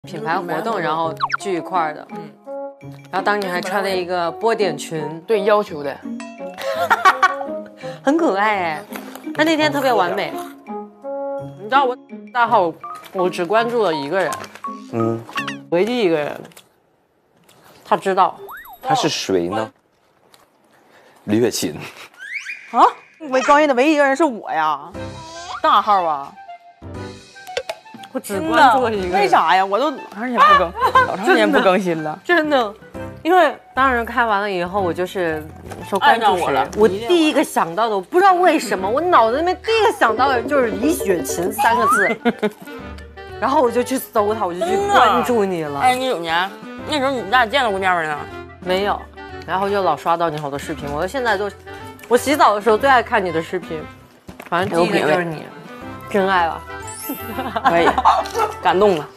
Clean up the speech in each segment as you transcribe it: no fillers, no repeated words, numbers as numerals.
品牌活动，然后聚一块儿的。然后当年还穿了一个波点裙， 对要求的， 很可爱哎。他那天特别完美。你知道我大号，我只关注了一个人，唯一一个人，他知道。 他是谁呢？李雪琴。 啊，关心的唯一一个人是我呀，大号啊。 我只关注了一个人。 为啥呀？我都老长时间不更，老长时间不更新了。 真的，因为当时看完了以后，我就是说关注谁了。我第一个想到的，我不知道为什么，我脑子里面第一个想到的就是李雪琴3个字，然后我就去搜她，我就去关注你了。 2019年，那时候你俩见到过面没呢？ 没有，然后就老刷到你好多视频，我现在都，我洗澡的时候最爱看你的视频，反正第一个就是你，真爱了。 可以，感动了。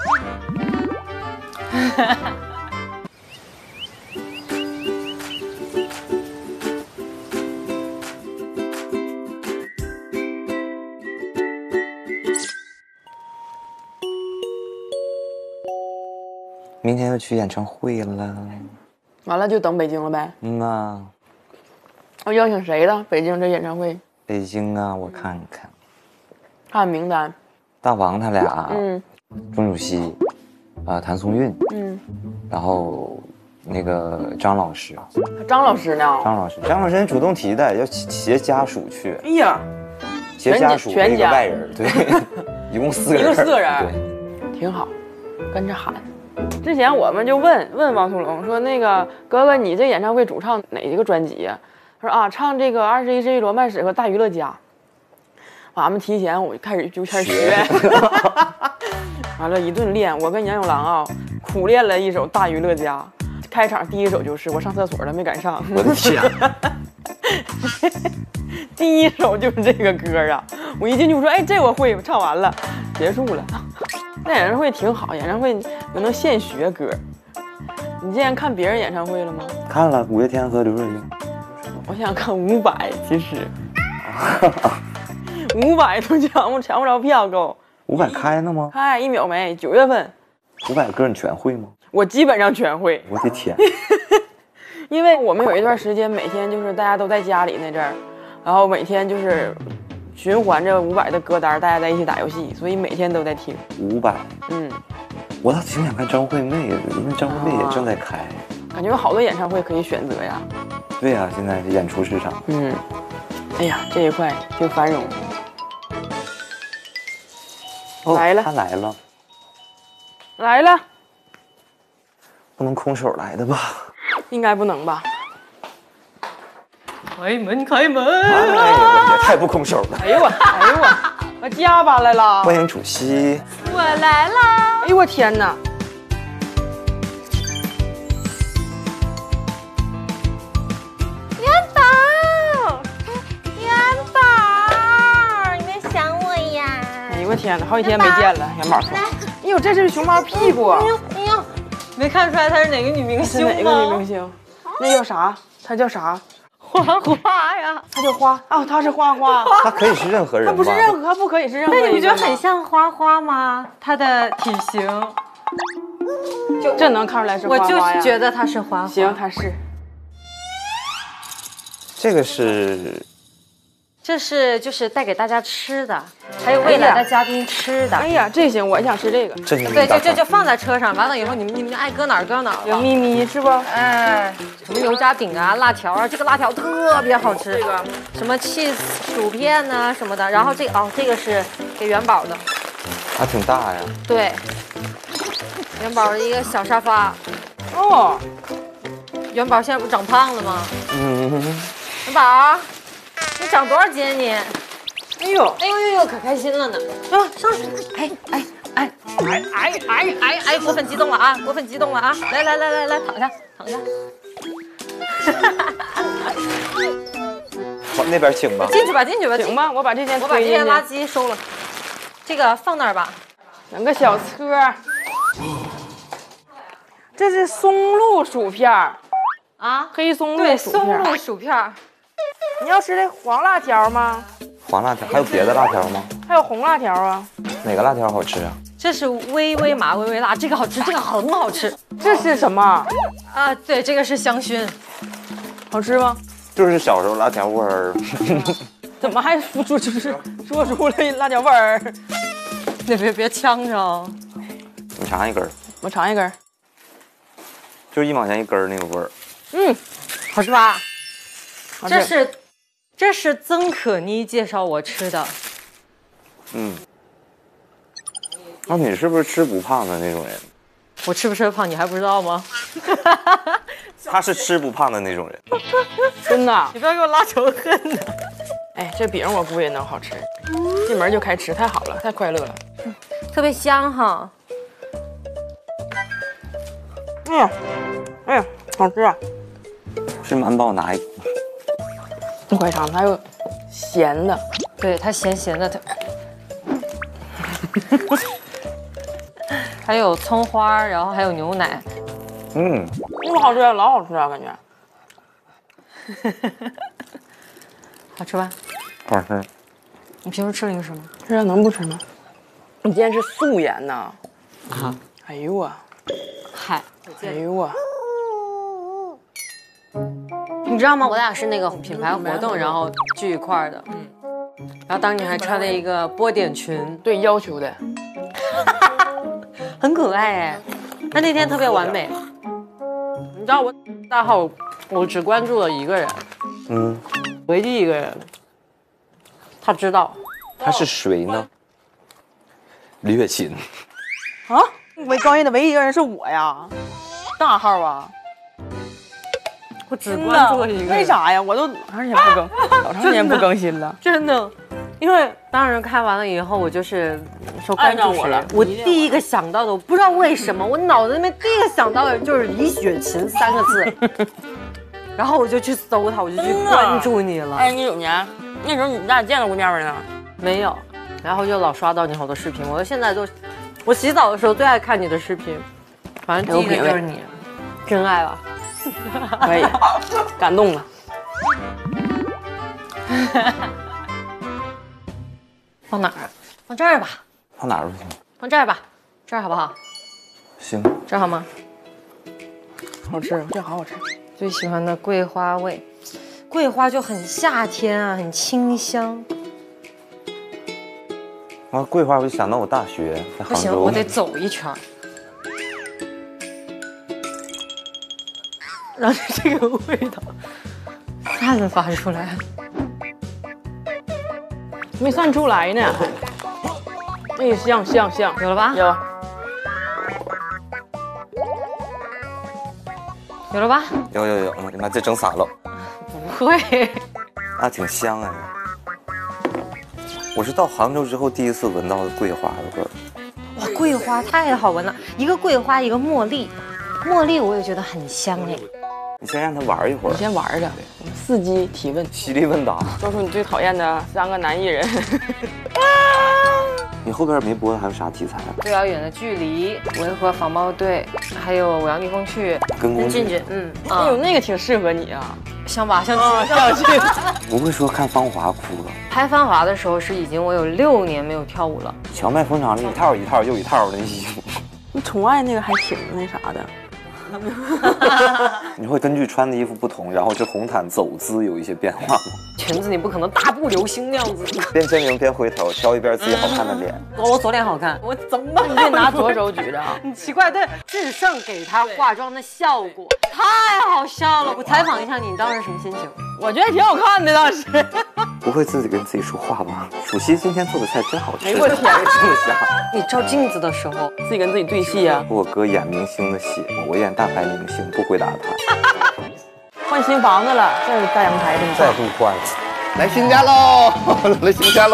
明天要去演唱会了， 完了就等北京了呗。要邀请谁了？北京这演唱会？ 北京啊，我看看， 看名单。 大王他俩，钟楚曦，谭松韵，然后那个张老师， 张老师呢？ 张老师主动提的，要携家属去。 哎呀， 携家属全家外人，对，一共4个人， 对，挺好，跟着喊。之前我们就问王苏泷说，那个哥哥，你这演唱会主唱哪一个专辑呀？他说啊，唱这个21世纪罗曼史和大娱乐家。俺们提前我就开始学，完了一顿练。我跟杨永郎啊，苦练了一首《大娱乐家》，开场第一首就是我上厕所了没赶上。 我的天！ 第一首就是这个歌啊！我一进去我说，哎，这我会，我唱完了，结束了。那演唱会挺好，演唱会有能现学歌。你之前看别人演唱会了吗？ 看了五月天和刘若英。 我想看500，其实。500都抢不着票够。 500开了吗？ 开1秒没，9月份。 500歌你全会吗？ 我基本上全会。 我的天！ 因为我们有一段时间每天就是大家都在家里那阵儿，然后每天就是循环着500的歌单，大家在一起打游戏，所以每天都在听。 500。我倒挺想看张惠妹的，因为张惠妹也正在开。 感觉有好多演唱会可以选择呀。 对呀，现在演出市场。 哎呀，这一块挺繁荣。来了， 他来了， 来了， 不能空手来的吧？ 应该不能吧？ 开门，开门！ 哎呀，也太不空手了！ 哎呦我家搬来了！ 欢迎楚曦， 我来啦！ 哎呦我天哪！ 元宝，元宝，你没想我呀？ 哎呦我天哪，好几天没见了，元宝说。哎呦，这是熊猫屁股！ 哎呦，没看出来她是哪个女明星吗？ 哪个女明星？那叫啥？她叫啥？ 花花呀， 她叫花哦，她是花花。 他可以是任何人吗？ 她不是任何，她不可以是任何。 那你不觉得很像花花吗？她的体型， 这能看出来是花花呀？ 我就觉得她是花花。 行，她是。 这个是， 这是就是带给大家吃的，还有未来的嘉宾吃的。 哎呀，这行，我想吃这个。 对，就放在车上，完了以后你们爱搁哪儿搁哪儿。 有咪咪是不？ 哎，什么牛轧饼啊、辣条啊，这个辣条特别好吃。 这个什么 cheese 薯片呐什么的，然后这个这个是给元宝的， 还挺大呀。 对，元宝的一个小沙发。 哦， 元宝现在不长胖了吗？元宝，你长多少斤你？ 哎呦， 可开心了呢！啊，上去！哎，过分激动了啊！过分激动了啊！来，躺下。 往那边请吧。 进去吧。 行吧，我把这件垃圾收了，这个放那儿吧。 整个小车，这是松露薯片啊，黑松露薯片。 对，松露薯片。 你要吃这黄辣条吗？ 黄辣条还有别的辣条吗？ 还有红辣条啊。 哪个辣条好吃啊？ 这是微微麻微微辣，这个好吃，这个很好吃。 这是什么啊？对，这个是香薰， 好吃吗？ 就是小时候辣椒味儿。 怎么还说出了辣椒味儿？ 别呛着。 你尝一根， 我尝一根， 就是1毛钱一根那个味儿。 嗯， 好吃吧？ 好吃。 这是曾可妮介绍我吃的。 嗯。那你是不是吃不胖的那种人？ 我吃不吃得胖你还不知道吗？ 他是吃不胖的那种人。 真的？ 你不要给我拉仇恨呢。 哎，这饼我估计也能好吃，进门就开吃，太好了，太快乐了， 特别香哈。 哎呀，好吃啊！ 是满帮我拿一个。 你快尝，还有咸的， 对，它咸咸的，它还有葱花，然后还有牛奶。 那么好吃，老好吃啊，感觉。 好吃吧？ 好吃。 你平时吃零食吗？ 这样能不吃吗？你今天是素颜呐？啊！哎呦我， 嗨， 哎呦我， 你知道吗？我俩是那个品牌活动，然后聚一块儿的。然后当年还穿了一个波点裙， 对要求的， 很可爱哎。他那天特别完美。你知道我大号，我只关注了一个人，唯一一个人。他知道。 他是谁呢？李雪琴。 啊，我关心的唯一一个人是我呀，大号啊。 我只关注了一个人。 为啥呀？我都老长时间不更新了。 真的，因为当时看完了以后，我就是说关注谁，我第一个想到的，我不知道为什么，我脑子里面第一个想到的就是李雪琴3个字，然后我就去搜她，我就去关注你了。 2019年，那时候你俩见到过面没呢？ 没有，然后就老刷到你好多视频，我现在都，我洗澡的时候最爱看你的视频，反正第一个就是你，真爱吧。 可以，感动了。 放哪儿？放这儿吧。 放哪儿都行。 放这儿吧，这儿好不好？ 行。 这儿好吗？ 好吃，这好好吃。 最喜欢的桂花味，桂花就很夏天啊，很清香。 啊，桂花我就想到我大学在杭州。 不行，我得走一圈。让这个味道散发出来， 没散出来呢。哎，香， 有了吧？有了吧？ 有，你妈这整洒了。 不会， 啊，挺香哎。我是到杭州之后第一次闻到桂花的味儿。 哇，桂花太好闻了，一个桂花，一个茉莉，茉莉我也觉得很香哎。 你先让他玩一会儿。 你先玩着，我们伺机提问， 犀利问答， 说出你最讨厌的3个男艺人。 你后边没播的还有啥题材啊？ 最遥远的距离、维和防暴队，还有我要逆风去， 跟进去， 哎呦，那个挺适合你啊， 像吧，像去。 不会说看《芳华》哭了？ 拍《芳华》的时候是我有6年没有跳舞了。 荞麦风场里一套一套又一套的衣服。 你宠爱那个还挺那啥的。 你会根据穿的衣服不同，然后这红毯走姿有一些变化吗？ 裙子你不可能大步流星那样子， 边签名边回头，挑一边自己好看的脸。 我左脸好看，我怎么办？ 你得拿左手举着。 很奇怪，但制胜给她化妆的效果太好笑了。我采访一下你，当时什么心情？ 我觉得挺好看的，当时。 不会自己跟自己说话吧？楚曦今天做的菜真好吃。 哎呦我天， 这么香！ 你照镜子的时候， 自己跟自己对戏啊。 我哥演明星的戏，我演大牌明星，不回答他。 换新房子了，这大阳台这么大。 再度换， 来新家喽！来新家喽！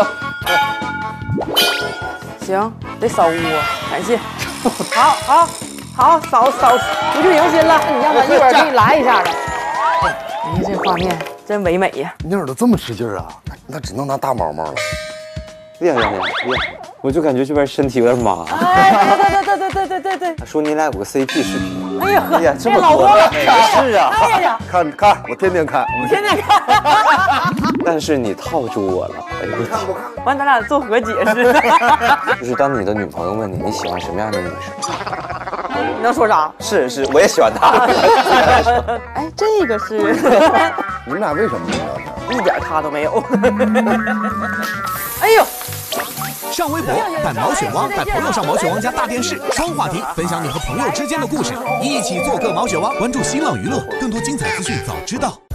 行，得扫屋，感谢。好，扫，不去迎新了。你要不然一会儿给你来一下子。哎呀，这画面真唯美呀！ 你耳朵这么吃劲儿啊？那只能拿大毛毛了。 呀！我就感觉这边身体有点麻。 哎，对， 对。 他说你俩有个 CP 视频。 哎呀呵， 呀，这么老公了， 是啊。 哎呀， 看，我天天看， 天天看。 但是你套住我了，哎呦我天！ 完，咱俩做和解是？ 就是当你的女朋友问你喜欢什么样的女生， 你能说啥？ 是，我也喜欢她。 哎，这个是你们俩为什么不聊天？ 一点他都没有。 哎呦。 上微博@毛血汪，朋友上毛血汪加大电视，双话题，分享你和朋友之间的故事，一起做个毛血汪。关注新浪娱乐，更多精彩资讯早知道。